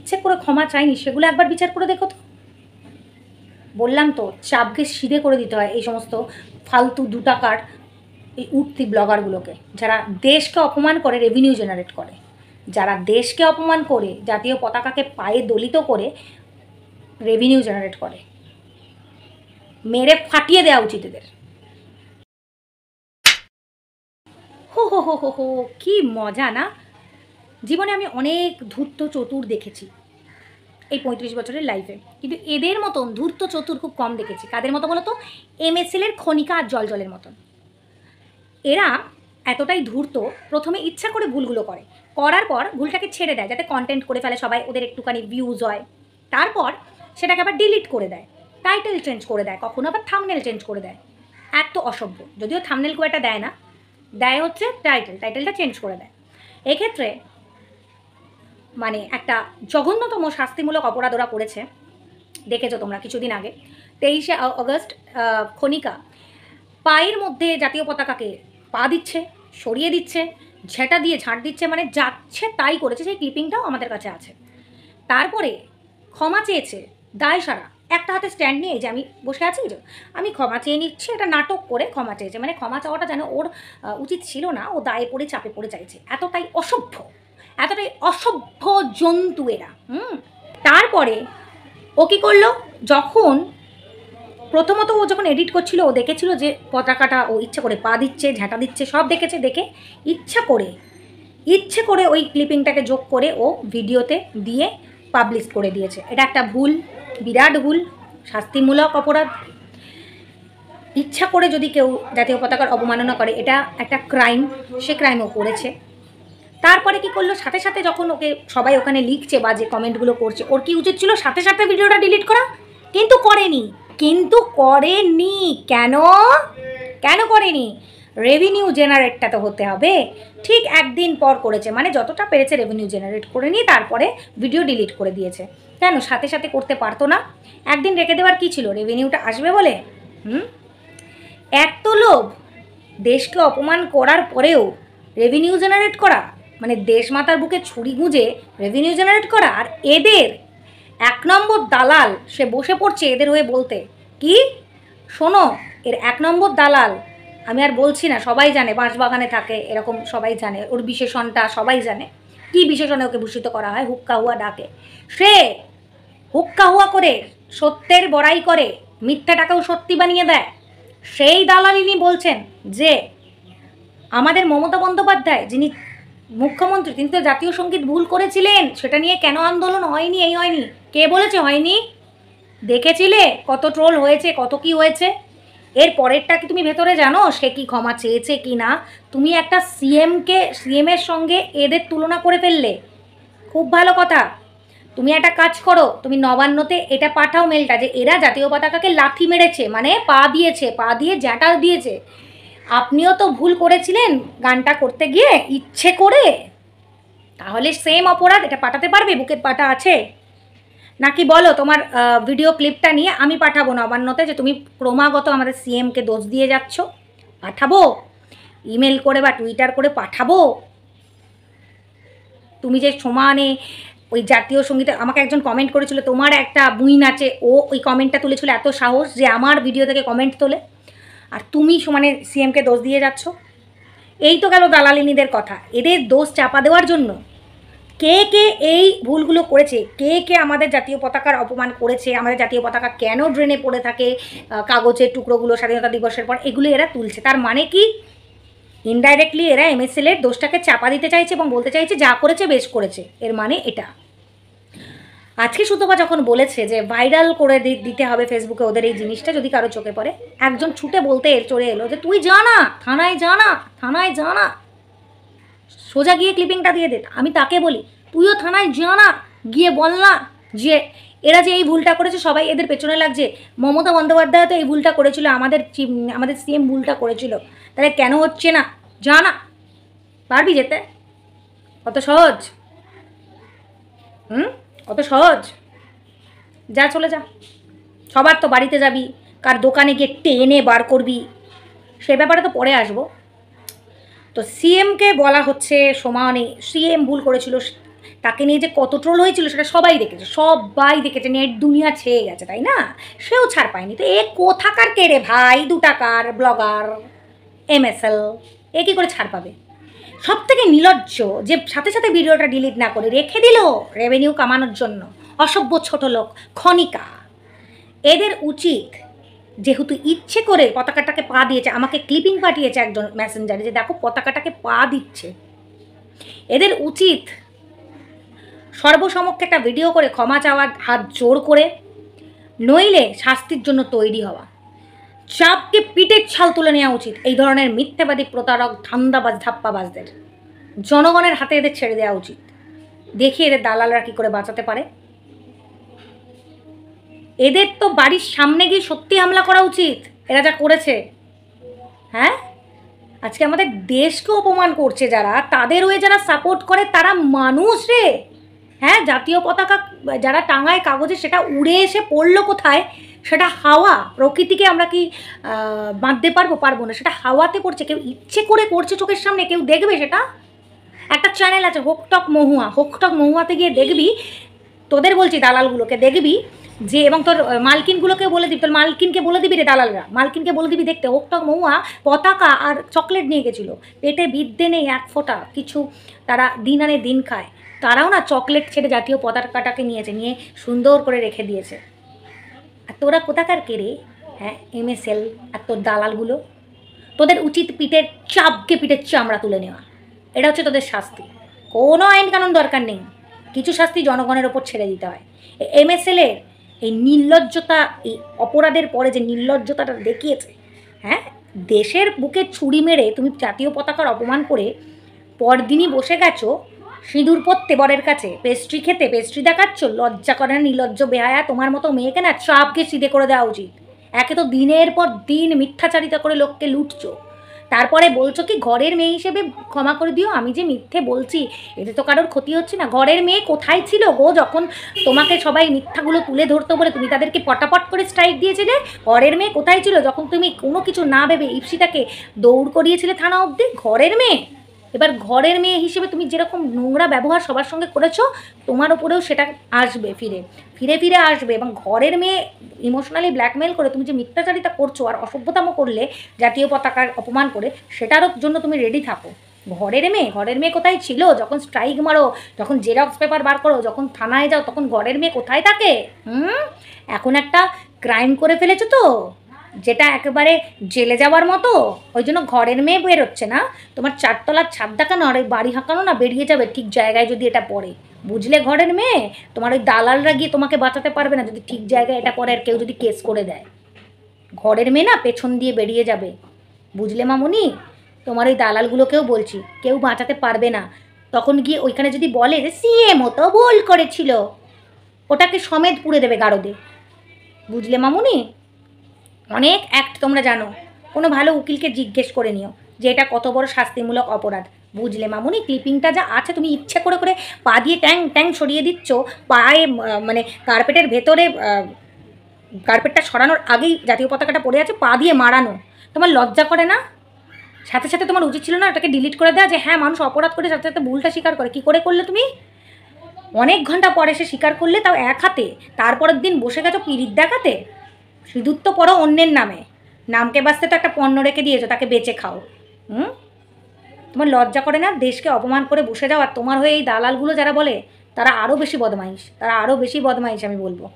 ইচ্ছে করে ক্ষমা চায়নি সেগুলো একবার বিচার করে দেখো তো। বললাম তো চাপকে সিধে করে দিতে হয় এই সমস্ত ফালতু 2 টাকার এই উঠতি ব্লগারগুলোকে, যারা দেশকে অপমান করে রেভিনিউ জেনারেট করে, যারা দেশকে অপমান করে জাতীয় পতাকাকে পায়ে দলিত করে রেভিনিউ জেনারেট করে। মেরে ফাটিয়ে দেওয়া উচিত এদের। হো হো হো হো হো, কি মজা না। জীবনে আমি অনেক ধূর্ত চতুর দেখেছি এই 35 বছরের লাইফে, কিন্তু এদের মতন ধূর্ত চতুর খুব কম দেখেছি। কাদের মতো বলো তো? MSL-এর খনিকা আর জলের মতন। এরা এতটাই ধূর্ত, প্রথমে ইচ্ছা করে ভুলগুলো করে, করার পর ভুলটাকে ছেড়ে দেয় যাতে কন্টেন্ট করে ফেলে সবাই, ওদের একটুখানি ভিউজ হয়। তারপর সেটাকে আবার ডিলিট করে দেয়, টাইটেল চেঞ্জ করে দেয়, কখনো আবার থাম্বনেল চেঞ্জ করে দেয়। এত অসভ্য। যদিও থাম্বনেল খুব একটা দেয় না, দেয় হচ্ছে টাইটেলটা চেঞ্জ করে দেয়। এক্ষেত্রে মানে একটা জঘন্যতম শাস্তিমূলক অপরাধ ওরা করেছে, দেখেছো তোমরা কিছুদিন আগে। 23শে আগস্ট খনিকা পায়ের মধ্যে জাতীয় পতাকাকে পা দিচ্ছে, সরিয়ে দিচ্ছে, ঝেঁটা দিয়ে ঝাঁট দিচ্ছে, মানে যাচ্ছে তাই করেছে। সেই ক্লিপিংটাও আমাদের কাছে আছে। তারপরে ক্ষমা চেয়েছে দায় সারা, একটা হাতে স্ট্যান্ড নিয়ে, যে আমি বসে আছি, যে আমি ক্ষমা চেয়ে নিচ্ছি, এটা নাটক করে ক্ষমা চেয়েছে। মানে ক্ষমা চাওয়াটা যেন ওর উচিত ছিল না, ও দায়ে পড়ে চাপে পড়ে চাইছে। এতটাই অসভ্য জন্তু এরা। তারপরে ও কী করলো, যখন প্রথমত ও যখন এডিট করছিল, ও দেখেছিল যে পতাকাটা ও ইচ্ছা করে পা দিচ্ছে, ঝাঁটা দিচ্ছে, সব দেখেছে। দেখে ইচ্ছে করে ওই ক্লিপিংটাকে যোগ করে ও ভিডিওতে দিয়ে পাবলিশ করে দিয়েছে। এটা একটা ভুল, বিরাট ভুল, শাস্তিমূলক অপরাধ। ইচ্ছা করে যদি কেউ জাতীয় পতাকার অবমাননা করে, এটা একটা ক্রাইম, সে ক্রাইম ও করেছে। তারপরে কি করলো, সাথে সাথে যখন ওকে সবাই ওখানে লিখছে বা যে কমেন্টগুলো করছে, ওর কি উচিত ছিল সাথে সাথে ভিডিওটা ডিলিট করা, কিন্তু করেনি। কেন করেনি? রেভিনিউ জেনারেটটা তো হতে হবে। ঠিক একদিন পর করেছে, মানে যতটা পেরেছে রেভিনিউ জেনারেট করে নিয়ে তারপরে ভিডিও ডিলিট করে দিয়েছে। কেন সাথে সাথে করতে পারতো না? একদিন রেখে দেওয়ার কী ছিল, রেভিনিউটা আসবে বলে? এত লোভ, দেশকে অপমান করার পরেও রেভিনিউ জেনারেট করা, মানে দেশমাতার বুকে ছুরি গুঁজে রেভিনিউ জেনারেট করা। আর এদের 1 নম্বর দালাল সে বসে পড়ছে এদের হয়ে বলতে। কি শোনো, এর 1 নম্বর দালাল, আমি আর বলছি না, সবাই জানে বাঁশবাগানে থাকে এরকম, সবাই জানে ওর বিশেষণটা, সবাই জানে কি বিশেষণে ওকে ভূষিত করা হয়, হুক্কা হুয়া ডাকে। সে হুক্কা হুয়া করে সত্যের বড়াই করে, মিথ্যাটাকেও সত্যি বানিয়ে দেয়। সেই দালালিনী বলছেন যে আমাদের মমতা বন্দ্যোপাধ্যায় যিনি মুখ্যমন্ত্রী, তিনি তো জাতীয় সঙ্গীত ভুল করেছিলেন, সেটা নিয়ে কেন আন্দোলন হয়নি, এই হয়নি। কে বলেছে হয়নি? দেখেছিলে কত ট্রোল হয়েছে, কত কি হয়েছে। এর পরেরটা কি তুমি ভেতরে জানো সে কি ক্ষমা চেয়েছে কি না? তুমি একটা সিএমের সঙ্গে এদের তুলনা করে ফেললে। খুব ভালো কথা। তুমি একটা কাজ করো, তুমি নবান্নতে এটা পাঠাও মেলটা, যে এরা জাতীয় পতাকাকে লাথি মেরেছে, মানে পা দিয়ে জ্যাটা দিয়েছে। আপনিও তো ভুল করেছিলেন গানটা করতে গিয়ে ইচ্ছে করে, তাহলে সেম অপরাধ এটা পাঠাতে পারবে? বুকের পাটা আছে নাকি? বলো তোমার ভিডিও ক্লিপটা নিয়ে আমি পাঠাবো নবান্নতে যে তুমি ক্রমাগত আমাদের সিএমকে দোষ দিয়ে যাচ্ছ। পাঠাবো ইমেল করে বা টুইটার করে পাঠাবো। তুমি যে সমানে ওই জাতীয় সঙ্গীতে, আমাকে একজন কমেন্ট করেছিল তোমার একটা বুইন আছে, ও ওই কমেন্টটা তুলেছিল, এত সাহস যে আমার ভিডিও থেকে কমেন্ট তোলে, আর তুমি সমানে সিএমকে দোষ দিয়ে যাচ্ছ। এই তো গেল দালালিনীদের কথা। এদের দোষ চাপা দেওয়ার জন্য কে কে এই ভুলগুলো করেছে, কে কে আমাদের জাতীয় পতাকার অপমান করেছে, আমাদের জাতীয় পতাকা কেন ড্রেনে পড়ে থাকে কাগজের টুকরোগুলো স্বাধীনতা দিবসের পর, এগুলো এরা তুলছে। তার মানে কি ইনডাইরেক্টলি এরা MSL-এর দোষটাকে চাপা দিতে চাইছে এবং বলতে চাইছে যা করেছে বেশ করেছে। এর মানে এটা। আজকে সুতপা যখন বলেছে যে ভাইরাল করে দিতে হবে ফেসবুকে ওদের এই জিনিসটা, যদি কারো চোখে পড়ে, একজন ছুটে বলতে চড়ে এলো যে তুই জানা, থানায় জানা, সোজা গিয়ে ক্লিপিংটা দিয়ে দে। আমি তাকে বলি তুইও থানায় জানা, গিয়ে বল না যে এরা যে এই ভুলটা করেছে, সবাই এদের পেছনে লাগছে। মমতা বন্দ্যোপাধ্যায় তো এই ভুলটা করেছিল, আমাদের সিএম ভুলটা করেছিল, তাহলে কেন হচ্ছে না? জানা। পারবি যেতে? কত সহজ? কত সহজ? যা, চলে যা। সবার তো বাড়িতে যাবি, কার দোকানে গিয়ে টেনে বার করবি, সে ব্যাপারে তো পরে আসবো। তো সিএমকে বলা হচ্ছে সমানে সিএম ভুল করেছিল, তাকে নিয়ে যে কত ট্রোল হয়েছিল সেটা সবাই দেখেছে, নেট দুনিয়া ছেয়ে গেছে, তাই না? সেও ছাড় পায়নি। তো এ কোথাকার কে রে ভাই, 2 টাকার ব্লগার MSL, এ কী করে ছাড় পাবে? সব থেকে নির্লজ্জ যে সাথে সাথে ভিডিওটা ডিলিট না করে রেখে দিল রেভিনিউ কামানোর জন্য, অসভ্য ছোট লোক খনিকা। এদের উচিত, যেহেতু ইচ্ছে করে পতাকাটাকে পা দিয়েছে, আমাকে ক্লিপিং পাঠিয়েছে একজন মেসেঞ্জারে যে দেখো পতাকাটাকে পা দিচ্ছে, এদের উচিত সর্বসমক্ষে একটা ভিডিও করে ক্ষমা চাওয়ার হাত জোর করে, নইলে শাস্তির জন্য তৈরি হওয়া। চাপকে পিঠের ছাল তুলে নেওয়া উচিত এই ধরনের মিথ্যাবাদী প্রতারক ধান্দাবাজ ধাপ্পাবাজদের। জনগণের হাতে এদের ছেড়ে দেওয়া উচিত, দেখি এদের দালালরা কী করে বাঁচাতে পারে। এদের তো বাড়ির সামনে গিয়ে সত্যি হামলা করা উচিত, এরা যা করেছে। হ্যাঁ, আজকে আমাদের দেশকে অপমান করছে যারা, তাদের হয়ে যারা সাপোর্ট করে তারা মানুষ রে। হ্যাঁ, জাতীয় পতাকা যারা টাঙায় কাগজে, সেটা উড়ে এসে পড়লো কোথায়? সেটা হাওয়া। প্রকৃতিকে আমরা কি বাঁধতে পারবো না। সেটা হাওয়াতে পড়ছে, কেউ ইচ্ছে করে করছে চোখের সামনে, কেউ দেখবে সেটা? একটা চ্যানেল আছে হোকটক মহুয়াতে গিয়ে দেখবি, তোদের বলছি দালালগুলোকে দেখবি যে, এবং তোর মালকিনগুলোকে বলে দিবি, তোর মালকিনকে বলে দিবি রে দালালরা, মালকিনকে বলে দিবি দেখতে হোকটক মহুয়া পতাকা আর চকলেট নিয়ে গেছিলো, পেটে বিদ্যে নেই এক ফোঁটা কিছু, তারা দিন আনে দিন খায়, তারাও না চকলেট ছেড়ে জাতীয় পতাকাটাকে নিয়ে সুন্দর করে রেখে দিয়েছে। আর তোরা কোথাকার কে রে? হ্যাঁ, MSL আর তোর দালালগুলো, তোদের উচিত পিঠের চামড়া তুলে নেওয়া। এটা হচ্ছে তোদের শাস্তি। কোনো আইন কানুন দরকার নেই, কিছু শাস্তি জনগণের ওপর ছেড়ে দিতে হয়। MSL-এর এই নির্লজ্জতা, এই অপরাধের পরে যে নির্লজ্জতাটা দেখিয়েছে, হ্যাঁ, দেশের বুকে ছুরি মেরে তুমি জাতীয় পতাকার অপমান করে পরদিনই বসে গেছো সিঁদুর পরতে বরের কাছে, পেস্ট্রি খেতে, পেস্ট্রি দেখাচ্ছ, লজ্জা করে না? নির্লজ্জ বেহায়া তোমার মতো মেয়েকে না চাপকে সিধে করে দেওয়া উচিত। একে তো দিনের পর দিন মিথ্যাচারিতা করে লোককে লুটছো, তারপরে বলছো কি ঘরের মেয়ে হিসেবে ক্ষমা করে দিও। আমি যে মিথ্যে বলছি এতে তো কারোর ক্ষতি হচ্ছে না। ঘরের মেয়ে কোথায় ছিল গো যখন তোমাকে সবাই মিথ্যাগুলো তুলে ধরতো বলে তুমি তাদেরকে পটাপট করে স্ট্রাইক দিয়েছিলে? ঘরের মেয়ে কোথায় ছিল যখন তুমি কোনো কিছু না ভেবে ইপসিতাকে দৌড় করিয়েছিলে থানা অবধি? ঘরের মেয়ে। এবার ঘরের মেয়ে হিসেবে তুমি যেরকম নোংরা ব্যবহার সবার সঙ্গে করেছো, তোমার ওপরেও সেটা আসবে, ফিরে আসবে। এবং ঘরের মেয়ে ইমোশনালি ব্ল্যাকমেল করে তুমি যে মিথ্যাচারিতা করছো আর অসভ্যতাম করলে জাতীয় পতাকার অপমান করে, সেটারও জন্য তুমি রেডি থাকো। ঘরের মেয়ে কোথায় ছিল যখন স্ট্রাইক মারো, যখন জেরক্স পেপার বার করো, যখন থানায় যাও, তখন ঘরের মেয়ে কোথায় থাকে? এখন একটা ক্রাইম করে ফেলেছো তো, যেটা একেবারে জেলে যাওয়ার মতো, ওই জন্য ঘরের মেয়ে বেরোচ্ছে না। তোমার 4 তলার ছাদ দেখানো আর ওই বাড়ি হাঁকানো না বেরিয়ে যাবে ঠিক জায়গায় যদি এটা পড়ে, বুঝলে? ঘরের মেয়ে, তোমার ওই দালালরা গিয়ে তোমাকে বাঁচাতে পারবে না যদি ঠিক জায়গায় এটা পড়ে আর কেউ যদি কেস করে দেয়। ঘরের মেয়ে না পেছন দিয়ে বেরিয়ে যাবে, বুঝলে মামুনি? তোমার ওই দালালগুলোকেও বলছি, কেউ বাঁচাতে পারবে না। তখন গিয়ে ওইখানে যদি বলে যে CM তো ভুল করেছিল, ওটাকে সমেত পুড়ে দেবে গারদে, বুঝলে মামুনি? অনেক অ্যাক্ট তোমরা জানো, কোনো ভালো উকিলকে জিজ্ঞেস করে নিও যে এটা কত বড় শাস্তিমূলক অপরাধ, বুঝলে মামুনি? ক্লিপিংটা যা আছে, তুমি ইচ্ছে করে পা দিয়ে ট্যাং সরিয়ে দিচ্ছ, পায়ে মানে কার্পেটের ভেতরে, কার্পেটটা সরানোর আগেই জাতীয় পতাকাটা পড়ে আছে, পা দিয়ে মারানো। তোমার লজ্জা করে না? সাথে সাথে তোমার উচিত ছিল না ওটাকে ডিলিট করে দেওয়া? যে হ্যাঁ, মানুষ অপরাধ করে সাথে সাথে ভুলটা স্বীকার করে। কী করে করলে তুমি? অনেক ঘন্টা পরে সে স্বীকার করলে, তাও এক হাতে। তারপরের দিন বসে গেছো পিরিত দেখাতে। সিঁদুর তো পড়ো অন্যের নামকে বাঁচতে তো একটা পণ্য রেখে দিয়েছো, তাকে বেচে খাও। তোমার লজ্জা করে না দেশকে অপমান করে বসে যাও? আর তোমার হয়ে এই দালালগুলো যারা বলে, তারা আরও বেশি বদমাইশ, আমি বলবো।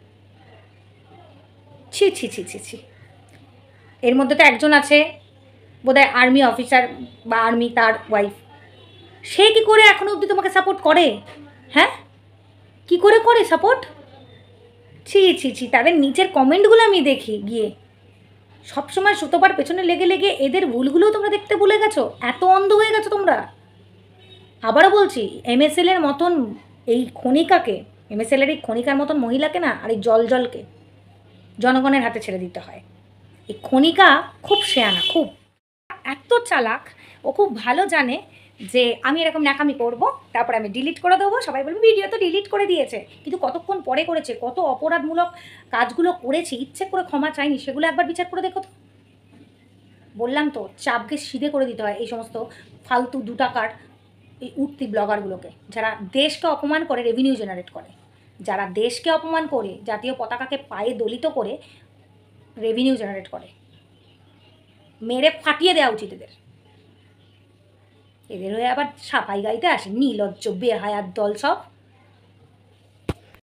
ছি। এর মধ্যে তো একজন আছে বোধহয় আর্মি অফিসার বা আর্মি, তার ওয়াইফ, সে কি করে এখনো অবধি তোমাকে সাপোর্ট করে? হ্যাঁ, কি করে সাপোর্ট? ছি, তাদের নিচের কমেন্টগুলো আমি দেখি গিয়ে, সবসময় সুতোপার পেছনে লেগে এদের ভুলগুলোও তোমরা দেখতে ভুলে গেছো, এত অন্ধ হয়ে গেছো তোমরা। আবারও বলছি, MSL-এর মতন এই খনিকাকে, MSL-এর এই খনিকার মতন মহিলাকে না, আর এই জলকে জনগণের হাতে ছেড়ে দিতে হয়। এই খনিকা খুব শেয়ানা, খুব এত চালাক, ও খুব ভালো জানে যে আমি এরকম ন্যাকামি করবো, তারপর আমি ডিলিট করে দেবো। সবাই বলবে ভিডিও তো ডিলিট করে দিয়েছে, কিন্তু কতক্ষণ পরে করেছে, কত অপরাধমূলক কাজগুলো করেছে, ইচ্ছে করে ক্ষমা চাইনি, সেগুলো একবার বিচার করে দেখো তো। বললাম তো, চাপকে সিধে করে দিতে হয় এই সমস্ত ফালতু 2 টাকার এই উঠতি ব্লগারগুলোকে, যারা দেশকে অপমান করে রেভিনিউ জেনারেট করে, যারা দেশকে অপমান করে জাতীয় পতাকাকে পায়ে দলিত করে রেভিনিউ জেনারেট করে। মেরে ফাটিয়ে দেওয়া উচিত এদের। এদের হয়ে আবার সাফাই গাইতে আসে নির্লজ্জ বেহায়ার দল সব।